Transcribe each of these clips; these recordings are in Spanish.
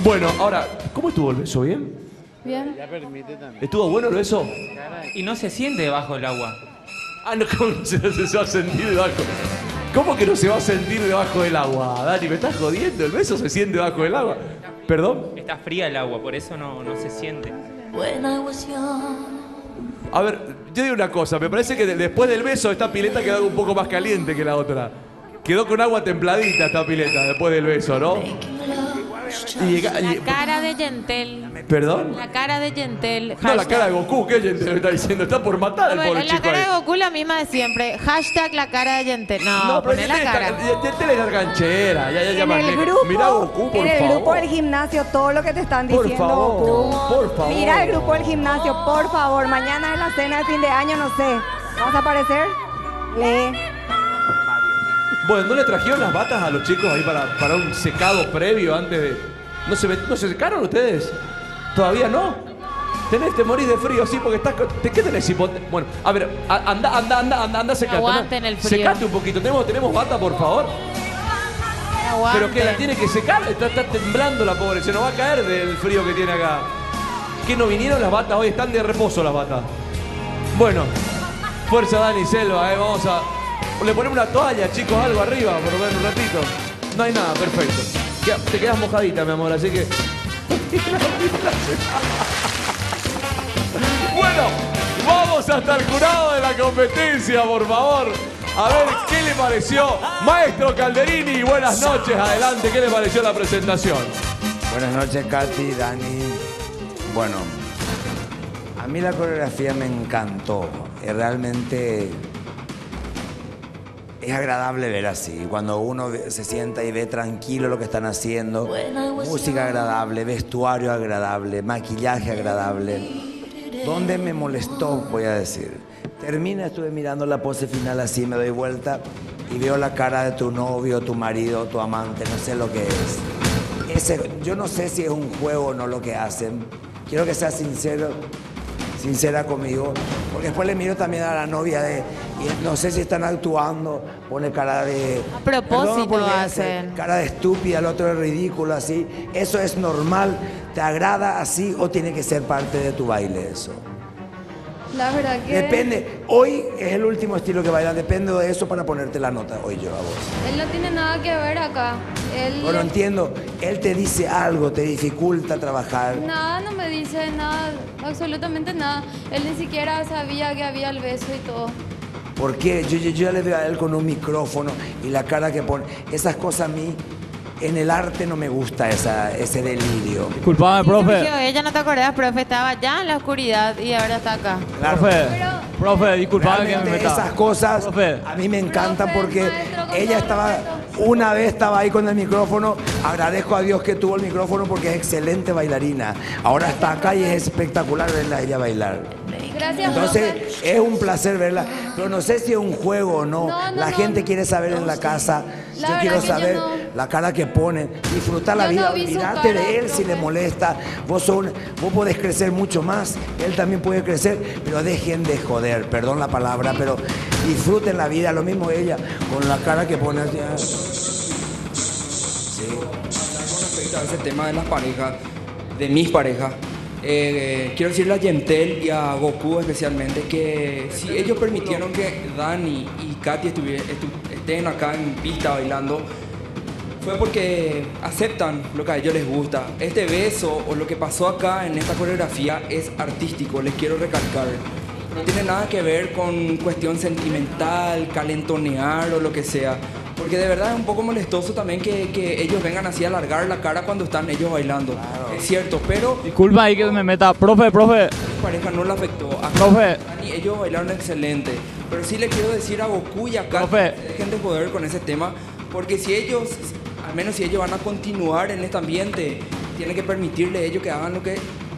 Bueno, ahora, ¿cómo estuvo el beso? ¿Bien? Bien. ¿Estuvo bueno el beso? Y no se siente debajo del agua. Ah, no, ¿cómo no se va a sentir debajo? ¿Cómo que no se va a sentir debajo del agua? Dani, ¿me estás jodiendo? ¿El beso se siente debajo del agua? ¿Perdón? Está fría el agua, por eso no se siente. A ver, yo digo una cosa, me parece que después del beso esta pileta quedó un poco más caliente que la otra. Quedó con agua templadita esta pileta después del beso, ¿no? La cara de Yentel. ¿Perdón? La cara de Yentel. No, la cara de Goku, ¿qué Yentel me está diciendo? Está por matar al pobre La chico cara ahí. de Goku la misma de siempre. Hashtag la cara de Yentel. No, pero poné la cara. Yentel es garganchera, ya En el grupo, Mirá Goku, por en el favor. grupo del gimnasio, todo lo que te están Por diciendo, favor, Goku. por favor. Mira el grupo del gimnasio, por favor. Mañana es la cena de fin de año, no sé. ¿Vas a aparecer? Lee. Bueno, ¿no le trajeron las batas a los chicos ahí para un secado previo antes de...? ¿No se secaron ustedes? ¿Todavía no? Te morís de frío, sí, porque estás... ¿Qué tenés hipotermia? Bueno, a ver, anda, secate. Aguanten el frío. Secate un poquito. ¿Tenemos bata, por favor? Aguante. ¿Pero qué, la tiene que secar? Está temblando la pobre, se nos va a caer del frío que tiene acá. ¿Qué, no vinieron las batas hoy? Están de reposo las batas. Bueno, fuerza Dani Selva, vamos a... Le ponemos una toalla, chicos, algo arriba, por lo menos un ratito. No hay nada, perfecto. Te quedas mojadita, mi amor, así que... Bueno, vamos hasta el jurado de la competencia, por favor. A ver, ¿qué le pareció? Maestro Calderini, buenas noches, adelante, ¿qué le pareció la presentación? Buenas noches, Katy, Dani. Bueno, a mí la coreografía me encantó. Realmente es agradable ver así. Cuando uno se sienta y ve tranquilo lo que están haciendo. Música agradable, vestuario agradable, maquillaje agradable. ¿Dónde me molestó, voy a decir? Termina, estuve mirando la pose final así, me doy vuelta y veo la cara de tu novio, tu marido, tu amante, no sé lo que es. Yo no sé si es un juego o no lo que hacen. Quiero que seas sincera conmigo, porque después le miro también a la novia y no sé si están actuando, pone cara de... A propósito perdón, hacen. cara de estúpida, el otro es ridículo, así. ¿Eso es normal? ¿Te agrada así o tiene que ser parte de tu baile eso? La verdad que... Depende, hoy es el último estilo que bailan, depende de eso para ponerte la nota hoy yo a vos. Él no tiene nada que ver acá. Él... Bueno, entiendo, él te dice algo, te dificulta trabajar. Nada, no me dice nada, absolutamente nada. Él ni siquiera sabía que había el beso y todo. ¿Por qué? Yo ya le veo a él con un micrófono y la cara que pone. Esas cosas a mí, en el arte no me gusta ese delirio. Disculpame, Sí, profe. Sergio, ella no te acordás, profe, estaba ya en la oscuridad y ahora está acá. Claro. Profe, disculpame que me Realmente meta. esas cosas Profe. a mí me encantan Profe, porque maestro, con ella todo una vez estaba ahí con el micrófono. Agradezco a Dios que tuvo el micrófono porque es excelente bailarina. Ahora está acá y es espectacular verla a ella bailar. Gracias, Entonces profe. es un placer verla, pero no sé si es un juego o no. No, La no. gente quiere saber en la casa. La Yo quiero verdad que yo saber no. la cara que ponen, disfrutar la Yo vida, no vi su olvídate cara, de él si profe. le molesta. Vos podés crecer mucho más, él también puede crecer, pero dejen de joder, perdón la palabra, pero disfruten la vida, lo mismo ella, con la cara que pone así. Sí. Con respecto a ese tema de las parejas, de mis parejas, quiero decirle a Yentel y a Goku especialmente que si ellos permitieron que Dani y Katy estén acá en pista bailando, fue porque aceptan lo que a ellos les gusta. Este beso o lo que pasó acá en esta coreografía es artístico, les quiero recalcar. No tiene nada que ver con cuestión sentimental, calentonear o lo que sea. Porque de verdad es un poco molestoso también que ellos vengan así a alargar la cara cuando están ellos bailando. Claro. Es cierto, pero Disculpa ahí que me meta. Profe. a mi pareja no le afectó. A Profe. Dani, ellos bailaron excelente. Pero sí le quiero decir a Goku y a Katy Profe. que dejen de joder con ese tema. Porque si ellos, al menos si ellos van a continuar en este ambiente, tienen que permitirle a ellos que hagan lo que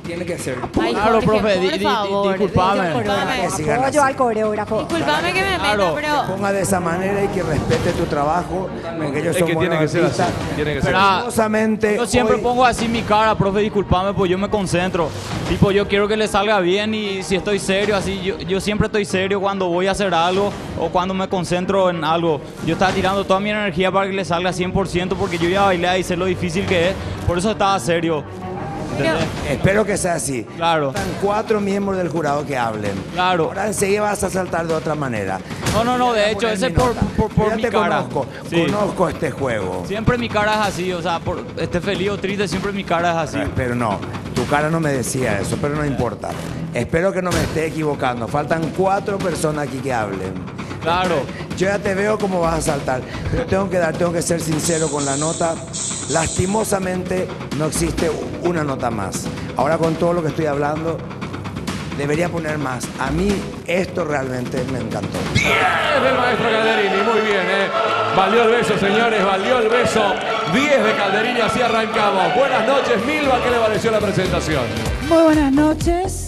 tiene que ser. Ay, Claro, Jorge, profe, por favor. disculpame. Coreógrafo, sigan apoyo así. al coreógrafo. Disculpame que me Claro. meto, pero Ponga de esa manera y que respete tu trabajo, porque ellos Es son que tiene buenos que ser así. artistas. Tiene que ser Espera. así. Lastimosamente, Yo siempre hoy- pongo así mi cara, profe, disculpame, pues yo me concentro. Tipo, yo quiero que le salga bien y si estoy serio, así, yo siempre estoy serio cuando voy a hacer algo o cuando me concentro en algo. Yo estaba tirando toda mi energía para que le salga 100% porque yo ya bailé y sé lo difícil que es. Por eso estaba serio. ¿Entendés? Espero que sea así. Claro. Están 4 miembros del jurado que hablen. Claro. Ahora enseguida vas a saltar de otra manera. No, de hecho, Poner ese mi es por, nota. por, por Yo ya mi te cara. conozco, Sí. conozco este juego. Siempre mi cara es así, o sea, esté feliz o triste, siempre mi cara es así. Pero no, tu cara no me decía eso, pero no importa. Espero que no me esté equivocando. Faltan 4 personas aquí que hablen. Claro. Yo ya te veo cómo vas a saltar, pero tengo que ser sincero con la nota. Lastimosamente no existe una nota más. Ahora con todo lo que estoy hablando, debería poner más. A mí esto realmente me encantó. Es del maestro Calderini, muy bien, ¿eh? Valió el beso, señores, valió el beso. 10 de Calderini, así arrancamos. Buenas noches, Milva, ¿qué le pareció la presentación? Muy buenas noches.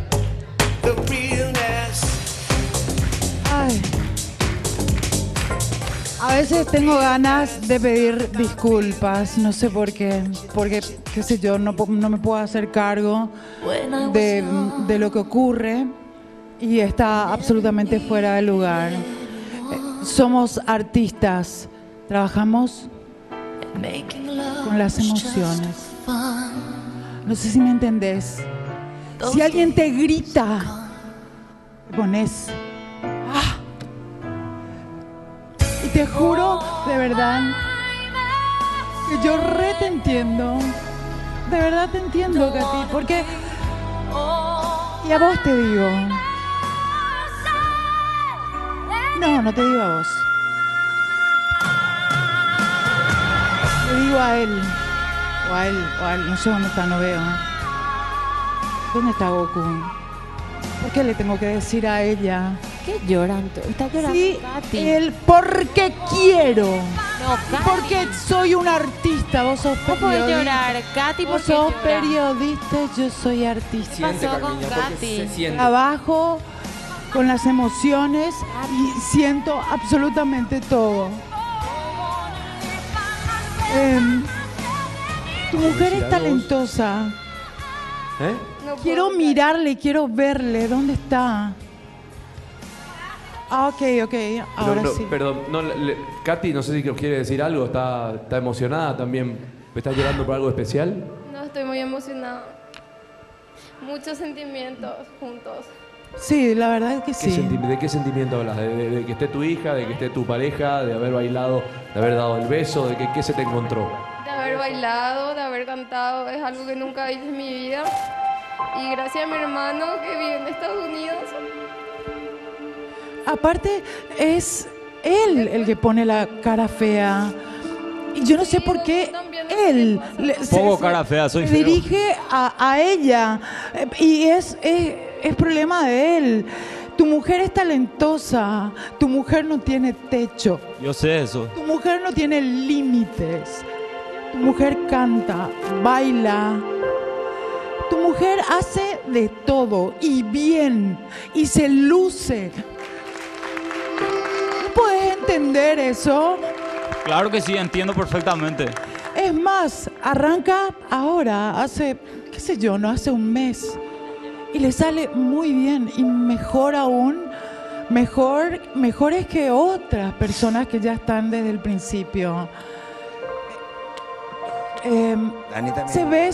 Ay. A veces tengo ganas de pedir disculpas, no sé por qué, porque, qué sé yo, no me puedo hacer cargo de lo que ocurre y está absolutamente fuera de lugar. Somos artistas, trabajamos con las emociones. No sé si me entendés. Si alguien te grita, te pones... ¡Ah! Y te juro, de verdad, que yo re te entiendo. De verdad te entiendo, Katy, porque... Y a vos te digo... No te digo a vos. Le digo a él. O a él, no sé dónde está, no veo. ¿Dónde está Goku? ¿Por qué le tengo que decir a ella? ¿qué lloran? Está llorando Sí, Katy. él, porque quiero. No, Katy. Porque soy un artista, vos sos ¿Vos podés periodista. llorar, Katy? ¿Por Vos qué sos llora? periodista, yo soy artista. Siente, pasó con Carmiña, porque Katy? se siente. Trabajo con las emociones y siento absolutamente todo. Tu mujer decir es algo vos? talentosa. ¿Eh? No Quiero puedo mirarle, quiero verle. ¿Dónde está? Ah, ok, ahora No, sí. Perdón, Katy, no sé si nos quiere decir algo, está emocionada también. ¿Está llorando por algo especial? No, estoy muy emocionada. Muchos sentimientos juntos. Sí, la verdad es que ¿Qué sí. ¿De qué sentimiento hablas? ¿De que esté tu hija, de que esté tu pareja, de haber bailado, de haber dado el beso, de que qué se te encontró? De haber bailado, de haber cantado, es algo que nunca hice en mi vida. Y gracias a mi hermano que vive en Estados Unidos. Aparte, es él el que pone la cara fea. Y yo no sé por qué él Pongo cara fea, soy se feo. dirige a ella. Y es problema de él. Tu mujer es talentosa. Tu mujer no tiene techo. Yo sé eso. Tu mujer no tiene límites. Tu mujer canta, baila. Tu mujer hace de todo y bien y se luce. ¿No puedes entender eso? Claro que sí, entiendo perfectamente. Es más, arranca ahora, hace, qué sé yo, no hace un mes. Y le sale muy bien y mejor aún, mejores que otras personas que ya están desde el principio. Dani también.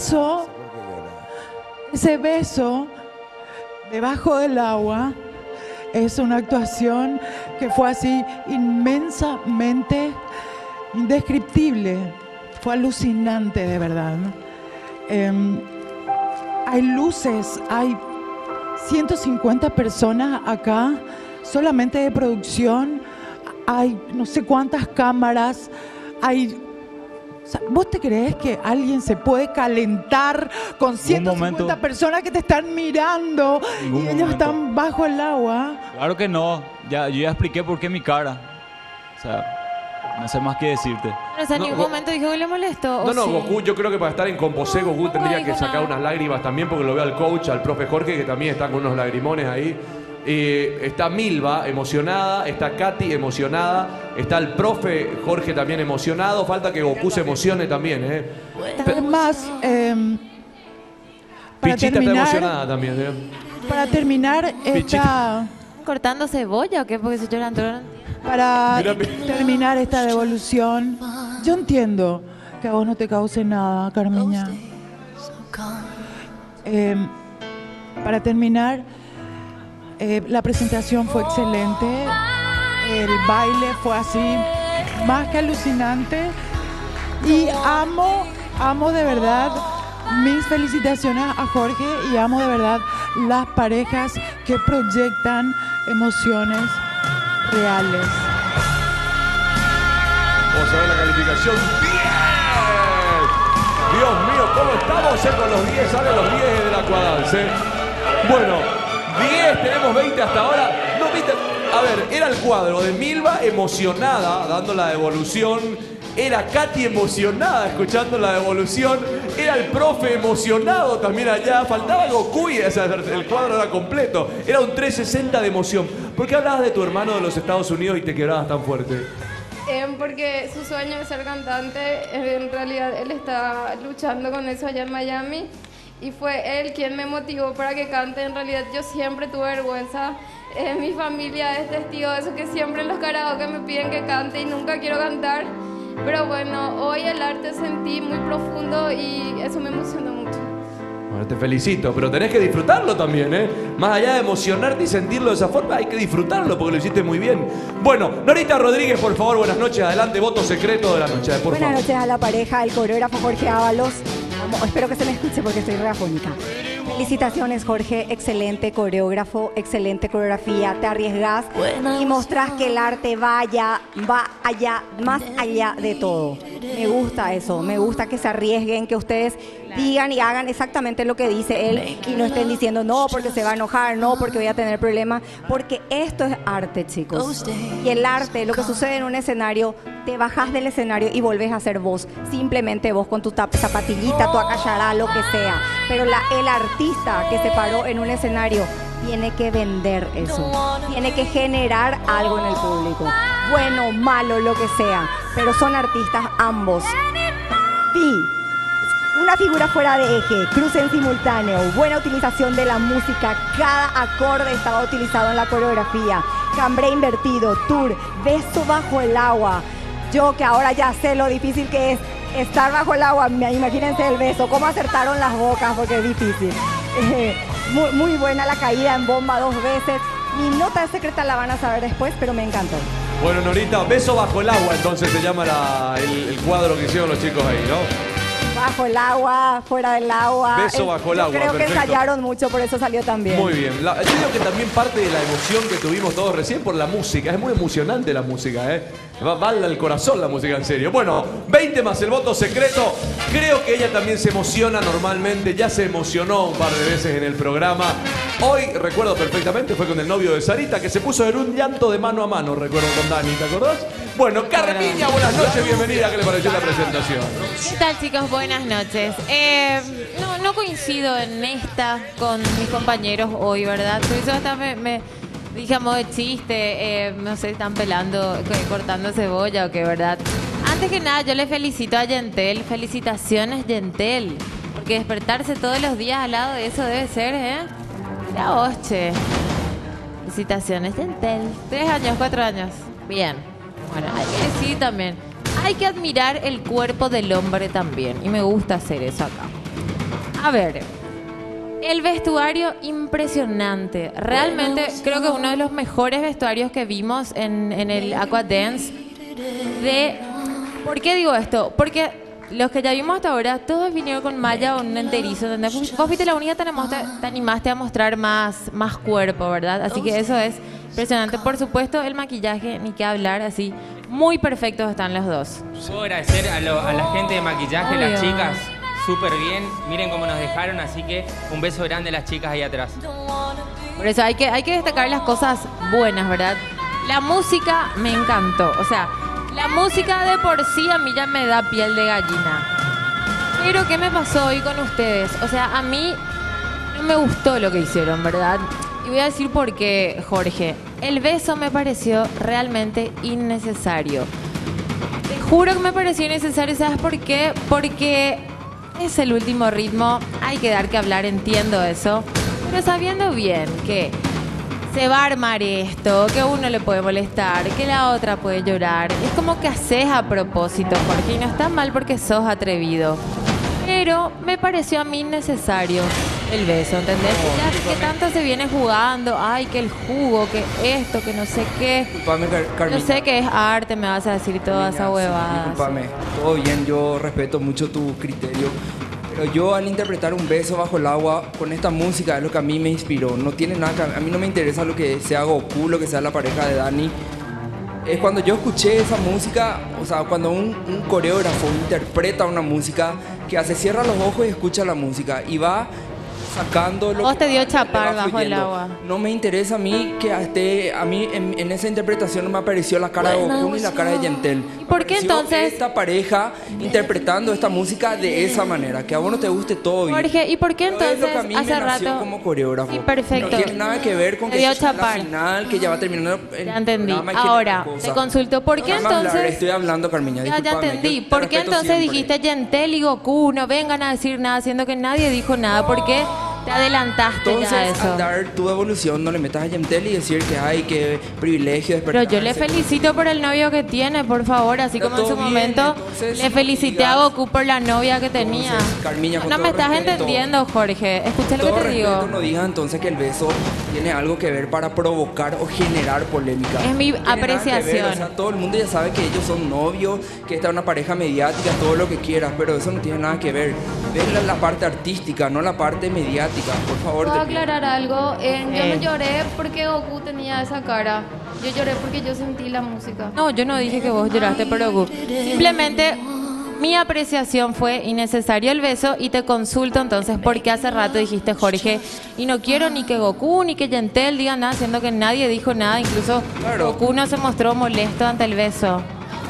Ese beso debajo del agua es una actuación que fue así inmensamente indescriptible. Fue alucinante, de verdad. Hay luces, hay 150 personas acá, solamente de producción. Hay no sé cuántas cámaras, hay... O sea, ¿vos te crees que alguien se puede calentar con 150 momento. personas que te están mirando Ningún y ellos momento. están bajo el agua? Claro que no. Yo ya expliqué por qué mi cara. O sea, No sé más qué decirte. Pero, o sea, en No, ningún Go- momento dijo que le molestó. No, ¿o no, sí? Goku, yo creo que para estar en Composé, Goku tendría que dijo sacar nada. unas lágrimas también, porque lo veo al coach, al profe Jorge, que también está con unos lagrimones ahí. Está Milva emocionada, está Katy emocionada, está el profe Jorge también emocionado. Falta que Goku se emocione también, ¿eh? Además, para Pichita está terminar, emocionada también, ¿eh? para terminar esta, ¿Cortando cebolla o qué? Porque se lloran. para Mira, terminar esta devolución, yo entiendo que a vos no te cause nada, Carmiña. Para terminar, la presentación fue excelente, el baile fue así, más que alucinante, y amo de verdad, mis felicitaciones a Jorge, y amo de verdad las parejas que proyectan emociones reales. Vamos a ver la calificación. ¡10! Dios mío, ¿cómo estamos? Con los 10, salen los 10 de la Aquadance. Bueno, 10, tenemos 20 hasta ahora. No, 20. A ver, era el cuadro de Milva emocionada, dando la devolución. Era Katy emocionada, escuchando la devolución. Era el profe emocionado también allá. Faltaba Goku y el cuadro era completo. Era un 360 de emoción. ¿Por qué hablabas de tu hermano de los Estados Unidos y te quebrabas tan fuerte? Porque su sueño es ser cantante, en realidad él está luchando con eso allá en Miami y fue él quien me motivó para que cante. En realidad yo siempre tuve vergüenza, mi familia es testigo de eso, que siempre en los karaoke me piden que cante y nunca quiero cantar, pero bueno, hoy el arte sentí muy profundo y eso me emocionó mucho. Bueno, te felicito, pero tenés que disfrutarlo también, ¿eh? Más allá de emocionarte y sentirlo de esa forma, hay que disfrutarlo porque lo hiciste muy bien. Bueno, Norita Rodríguez, por favor, buenas noches. Adelante, voto secreto de la noche, por Buenas favor. noches a la pareja, el coreógrafo Jorge Ábalos. Espero que se me escuche porque estoy reafónica. Felicitaciones, Jorge. Excelente coreógrafo, excelente coreografía. Te arriesgas y mostrás que el arte va allá, más allá de todo. Me gusta eso. Me gusta que se arriesguen, que ustedes digan y hagan exactamente lo que dice él y no estén diciendo no porque se va a enojar, no porque voy a tener problemas, porque esto es arte, chicos. Y el arte, lo que sucede en un escenario, te bajas del escenario y volvés a ser vos, simplemente vos con tu zapatillita, tu acallará, lo que sea. Pero el artista que se paró en un escenario tiene que vender eso, tiene que generar algo en el público, bueno, malo, lo que sea, pero son artistas ambos. Sí. Una figura fuera de eje, cruce en simultáneo, buena utilización de la música, cada acorde estaba utilizado en la coreografía, cambré invertido, tour, beso bajo el agua. Yo que ahora ya sé lo difícil que es estar bajo el agua, imagínense el beso, cómo acertaron las bocas porque es difícil. Muy buena la caída en bomba 2 veces. Mi nota secreta la van a saber después, pero me encantó. Bueno, Norita, beso bajo el agua, entonces se llama el cuadro que hicieron los chicos ahí, ¿no? Bajo el agua, fuera del agua. Beso bajo el agua, Creo que perfecto. ensayaron mucho, por eso salió tan bien. Muy bien. Yo digo que también parte de la emoción que tuvimos todos recién por la música. Es muy emocionante la música, ¿eh? Va al corazón la música, en serio. Bueno, 20 más el voto secreto. Creo que ella también se emociona normalmente. Ya se emocionó un par de veces en el programa. Hoy, recuerdo perfectamente, fue con el novio de Sarita, que se puso en un llanto de mano a mano, recuerdo con Dani, ¿te acordás? Bueno, Carmiña, buenas noches, bienvenida. ¿Qué le pareció la presentación? ¿Qué tal, chicos? Buenas noches. No coincido en esta con mis compañeros hoy, ¿verdad? Por eso hasta me dije a modo de chiste, no sé, están pelando, cortando cebolla o qué, ¿verdad? Antes que nada, yo le felicito a Yentel. Felicitaciones, Yentel. Porque despertarse todos los días al lado de eso debe ser, Mira vos, che. Felicitaciones, Yentel. 3 años, 4 años. Bien. Bueno, hay que decir también, hay que admirar el cuerpo del hombre también. Y me gusta hacer eso acá. A ver, el vestuario impresionante. Realmente creo que uno de los mejores vestuarios que vimos en el Aqua Dance. ¿Por qué digo esto? Porque los que ya vimos hasta ahora, todos vinieron con malla o un enterizo. ¿Entendés? Vos fuiste la única que te animaste a mostrar más cuerpo, ¿verdad? Así que eso es impresionante. Por supuesto, el maquillaje, ni qué hablar, así. Muy perfectos están los dos. Puedo agradecer a la gente de maquillaje, Obvio. las chicas, súper bien. Miren cómo nos dejaron, así que un beso grande a las chicas ahí atrás. Por eso hay que destacar las cosas buenas, ¿verdad? La música me encantó. O sea, La música de por sí a mí ya me da piel de gallina. Pero ¿qué me pasó hoy con ustedes? O sea, a mí no me gustó lo que hicieron, ¿verdad? Y voy a decir por qué, Jorge. El beso me pareció realmente innecesario. Te juro que me pareció innecesario, ¿sabes por qué? Porque es el último ritmo, hay que dar que hablar, entiendo eso. Pero sabiendo bien que se va a armar esto, que uno le puede molestar, que la otra puede llorar. Es como que haces a propósito, Jorge, y no está mal porque sos atrevido. Pero me pareció a mí innecesario el beso, ¿entendés? Ya que tanto se viene jugando, ay, que el jugo, que esto, que no sé qué. Disculpame, Carmina. Yo sé que es arte, me vas a decir toda esa huevada. Disculpame, todo bien, yo respeto mucho tu criterio. Pero yo al interpretar un beso bajo el agua con esta música es lo que a mí me inspiró. No tiene nada que, a mí no me interesa lo que sea Goku, lo que sea la pareja de Dani. Es cuando yo escuché esa música, o sea, cuando un coreógrafo interpreta una música que hace, cierra los ojos y escucha la música y va sacando lo Vos que te dio le va chapar bajo el fluyendo. agua. No me interesa a mí que esté, a mí en esa interpretación no me apareció la cara de Goku ni la cara de Yentel. ¿Y por qué Apareció entonces? esta pareja interpretando esta música de esa manera, que a vos no te guste todo bien. Jorge, ¿y por qué Pero es lo entonces que a mí hace me nació rato? como coreógrafo? Sí, perfecto. No tiene nada que ver con Te que dio es la chapar. final, que ya va terminando el Ya entendí. programa y que Ahora, cosa. te consulto, ¿por qué Déjame hablar, entonces? estoy hablando, Carmiña, Ya discúlpame, entendí. yo te ¿Por qué respeto entonces siempre. dijiste Yentel y Goku no vengan a decir nada, siendo que nadie dijo nada? ¿Por qué te adelantaste Entonces, ya a eso? al dar tu evolución, no le metas a Yentel y decir que hay que privilegio Pero despertarse. yo le felicito por el novio que tiene, por favor, así Pero como en su todo bien, momento entonces, le felicité a Goku por la novia que tenía. Carmiña, con No todo me estás respeto, entendiendo, Jorge. Escucha lo todo que te respeto, digo. no digas entonces que el beso tiene algo que ver para provocar o generar polémica. Es mi No tiene nada que ver, apreciación. o sea, todo el mundo ya sabe que ellos son novios, que esta es una pareja mediática, todo lo que quieras, pero eso no tiene nada que ver. Ves la parte artística, no la parte mediática, por favor. ¿Puedo te pido. aclarar algo? Yo no lloré porque Goku tenía esa cara. Yo lloré porque yo sentí la música. No, yo no dije que vos lloraste por Goku. Simplemente mi apreciación fue innecesario el beso y te consulto entonces porque hace rato dijiste, Jorge, y no quiero ni que Goku ni que Yentel digan nada, siendo que nadie dijo nada, incluso Claro. Goku no se mostró molesto ante el beso.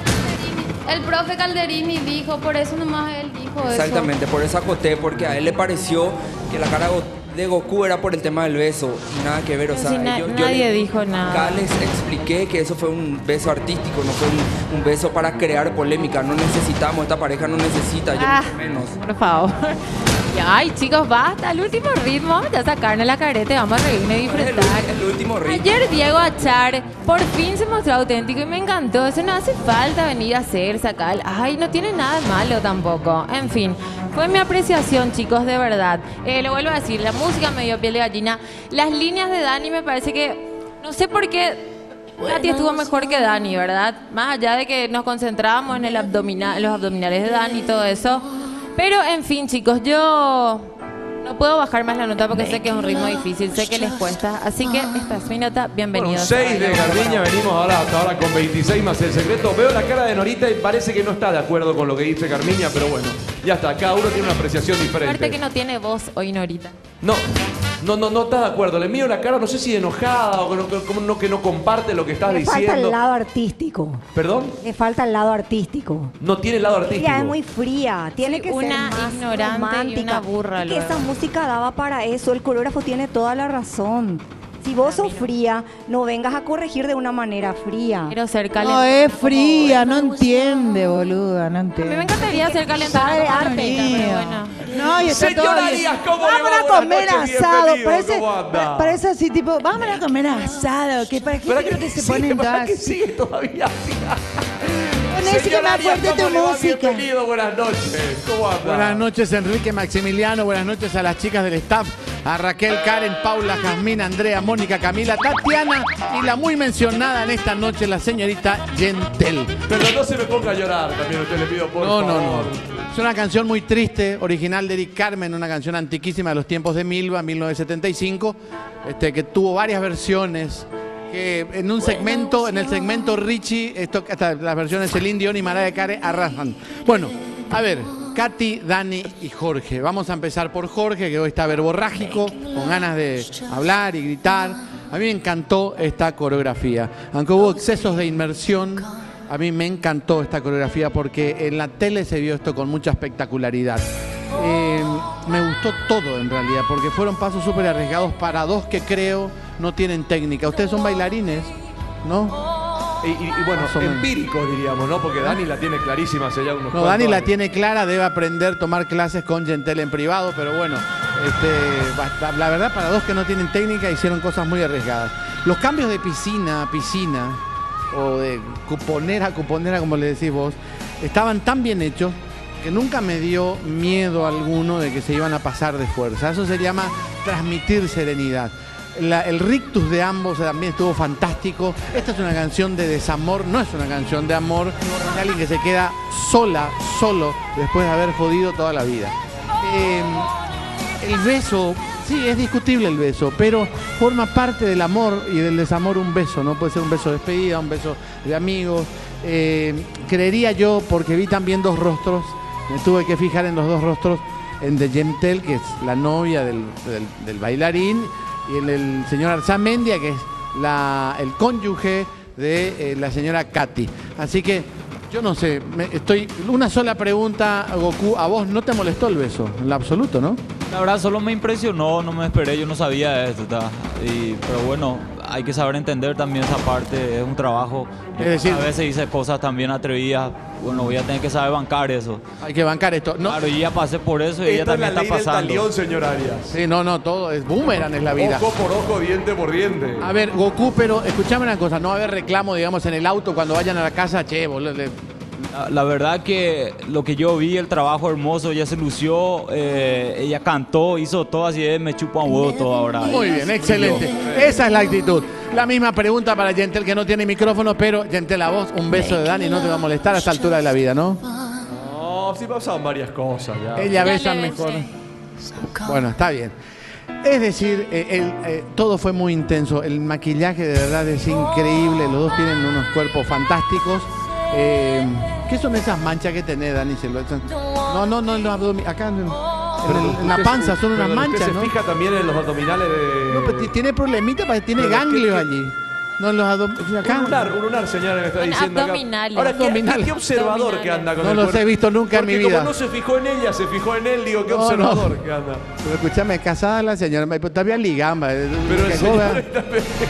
El profe Calderini dijo, por eso nomás él dijo eso. Exactamente, por eso acoté, porque a él le pareció que la cara de Goku era por el tema del beso y nada que ver, o Pero sea, si nadie dijo nada. Acá les expliqué que eso fue un beso artístico, no fue un beso para crear polémica, no necesitamos, esta pareja no necesita, yo Ah, mucho menos. por favor. Ya, ay, chicos, basta, el último ritmo, ya sacarnos la careta y vamos a reírnos y disfrutar. El último ritmo. Ayer Diego Achar por fin se mostró auténtico y me encantó. Eso no hace falta venir a hacer, sacar. Ay, no tiene nada de malo tampoco. En fin, fue mi apreciación, chicos, de verdad. Lo vuelvo a decir, la música me dio piel de gallina. Las líneas de Dani me parece que, no sé por qué, Katy estuvo mejor que Dani, ¿verdad? Más allá de que nos concentrábamos en el los abdominales de Dani y todo eso. Pero, en fin, chicos, yo no puedo bajar más la nota porque sé que es un ritmo difícil, sé que les cuesta. Así que esta es mi nota. Bueno, Bienvenidos. 6 de Gardiña, venimos ahora hasta ahora con 26 más el secreto. Veo la cara de Norita y parece que no está de acuerdo con lo que dice Carmiña, pero bueno, ya está, cada uno tiene una apreciación Suerte que diferente. no tiene voz hoy, Norita. No está de acuerdo. Le miro la cara, no sé si enojada o que no comparte lo que estás Le falta el diciendo. lado artístico. ¿Perdón? Le falta el lado artístico. No tiene el lado artístico. Ella es muy fría, tiene Sí, que una ser más ignorante y romántica. una burra Es que luego. esa música daba para eso, el coreógrafo tiene toda la razón. Si vos sos fría, no vengas a corregir de una manera fría. Quiero ser No, calentona. es fría, no entiende, boluda, no A mí me entiende. encantaría ser calentona Sabe como arte. Norita, pero bueno. No, y está todo Señora bien. Díaz, ¿cómo le Vamos va? a Buenas comer noches, asado. bienvenido, Parece, ¿cómo anda? parece así, tipo, vamos a comer asado. Que para qué ¿Para creo qué que se sigue? ponen ¿Para todas qué así? sigue todavía así? Ponés que me Señora Díaz, acuerde ¿cómo tu le va? música. Bienvenido, buenas noches. ¿Cómo anda? Buenas noches, Enrique Maximiliano. Buenas noches a las chicas del staff. A Raquel, Karen, Paula, Jazmín, Andrea, Mónica, Camila, Tatiana y la muy mencionada en esta noche, la señorita Yentel. Pero no se me ponga a llorar también, usted le pido por No, favor. no. Es una canción muy triste, original de Eric Carmen, una canción antiquísima de los tiempos de Milva, 1975, que tuvo varias versiones. Que en un segmento, en el segmento Richie, hasta las versiones Celine Dion y Mariah Carey arrasan. Bueno, a ver, Katy, Dani y Jorge. Vamos a empezar por Jorge, que hoy está verborrágico, con ganas de hablar y gritar. A mí me encantó esta coreografía. Aunque hubo excesos de inmersión, A mí me encantó esta coreografía porque en la tele se vio esto con mucha espectacularidad. Me gustó todo en realidad porque fueron pasos súper arriesgados para dos que creo no tienen técnica. Ustedes son bailarines, ¿no? Y bueno, Más o menos. empíricos diríamos, ¿no? Porque Dani la tiene clarísima hace ya unos No, cuantos Dani la años. tiene clara, debe aprender a tomar clases con Yentel en privado, pero bueno, la verdad para dos que no tienen técnica hicieron cosas muy arriesgadas. Los cambios de piscina a piscina, o de cuponera a cuponera, como le decís vos, estaban tan bien hechos que nunca me dio miedo alguno de que se iban a pasar de fuerza. Eso se llama transmitir serenidad. El rictus de ambos también estuvo fantástico. Esta es una canción de desamor, no es una canción de amor. Es alguien que se queda solo, después de haber jodido toda la vida. El beso, sí, es discutible el beso, pero forma parte del amor y del desamor un beso, ¿no? Puede ser un beso de despedida, un beso de amigos. Creería yo, porque vi también dos rostros, me tuve que fijar en los dos rostros, en de Yentel, que es la novia del bailarín, y en el señor Arzamendia, que es el cónyuge de la señora Katy. Así que, yo no sé, una sola pregunta, Goku, ¿a vos no te molestó el beso? En lo absoluto, ¿no? La verdad solo me impresionó, no me esperé, yo no sabía esto. Pero bueno, hay que saber entender también esa parte, es un trabajo. Es decir, a veces hice cosas también atrevidas, bueno, voy a tener que saber bancar eso. Hay que bancar esto. No, claro, y ya pasé por eso y ella Esta es la también ley está del pasando. talión, señor Arias. sí, no, todo es boomerang, es la vida. Ojo por ojo, diente por diente. A ver, Goku, pero escuchame una cosa, no va a haber reclamo, digamos, en el auto cuando vayan a la casa, che, boludo. La verdad que lo que yo vi, el trabajo hermoso, ella se lució, ella cantó, hizo todo así, me chupa un huevo todo ahora. Muy bien, excelente. Esa es la actitud. La misma pregunta para Yentel, que no tiene micrófono, pero Yentel, a vos, un beso de Dani no te va a molestar a esta altura de la vida, ¿no? No, sí pasaban varias cosas ya. Ella Ya besa le mejor. besé. Bueno, está bien. Es decir, todo fue muy intenso. El maquillaje de verdad es increíble. Los dos tienen unos cuerpos fantásticos. ¿Qué son esas manchas que tenés, Dani? No, en los abdominales. Acá en la panza son unas manchas, ¿Usted ¿no? se fija también en los abdominales de...? No, pero tiene problemita, tiene Pero ganglios ¿qué? allí. No, en los abdominales. Un lunar, señora, me está Con diciendo acá. abdominales. Ahora, Abdominales. ¿qué observador que anda con No el los cuerpo? he visto nunca en mi Porque vida. como no se fijó en ella, se fijó en él, digo, qué No, observador no. que anda. Pero escúchame, casada la señora, pero todavía ligamba. Pero el señor está...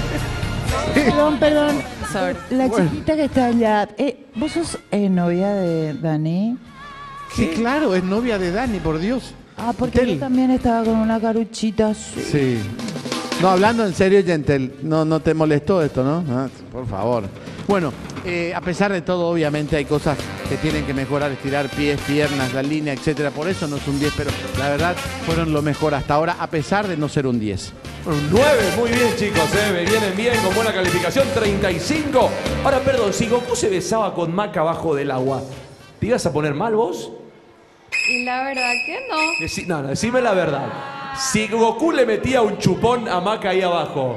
Perdón. Sorry. La Bueno. chiquita que está allá, ¿vos sos novia de Dani? Sí, claro, es novia de Dani, por Dios. Ah, porque Yentel. yo también estaba con una caruchita así. Sí. No, hablando en serio, Yentel, no te molestó esto, ¿no? Ah, por favor. Bueno, a pesar de todo, obviamente hay cosas que tienen que mejorar, estirar pies, piernas, la línea, etcétera. Por eso no es un 10, pero la verdad fueron lo mejor hasta ahora, a pesar de no ser un 10. Un 9, muy bien chicos, me vienen bien, con buena calificación, 35. Ahora, perdón, si Goku se besaba con Maca abajo del agua, ¿te ibas a poner mal vos? Y la verdad que no. No, decime la verdad. Si Goku le metía un chupón a Maca ahí abajo,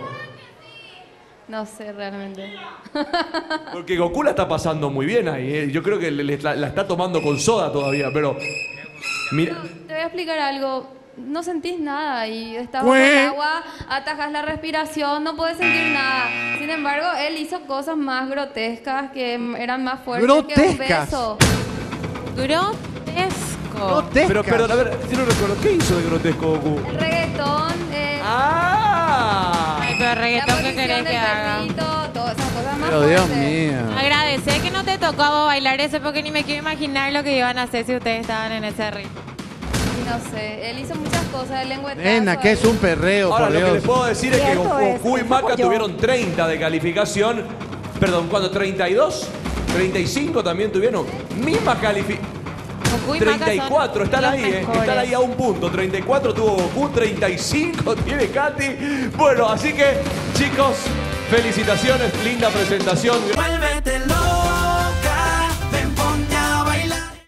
No sé realmente. porque Goku la está pasando muy bien ahí, yo creo que la está tomando con soda todavía, pero... Mira, Te voy a explicar algo. No sentís nada y estás bajo el agua, atajas la respiración, no puedes sentir nada. Sin embargo, él hizo cosas más grotescas que eran más fuertes que un ¿Grotescas? beso. Grotesco. Grotescas. pero a ver, si no recuerdo, ¿qué hizo de grotesco Goku? El reggaetón, ¡Ah! Ay, pero la reggaetón, ¿qué posición querés del que haga? perrito, todas esas cosas más Pero Dios fuertes. mío. Agradecé que no te tocó a vos bailar ese porque ni me quiero imaginar lo que iban a hacer si ustedes estaban en ese ritmo. Y no sé, él hizo muchas cosas, el lengüetazo. Nena, que es un perreo, Ahora, por lo que Dios. les puedo decir es que Cierto es, Goku y eso Maca fue yo. tuvieron 30 de calificación. Perdón, ¿cuándo? ¿32? ¿35 también tuvieron? Misma calificación. Goku y Maca son 34, están los ahí, mejores. están ahí a un punto. 34 tuvo Goku, 35 tiene Katy. Bueno, así que, chicos, felicitaciones, linda presentación. Vuélvete loco.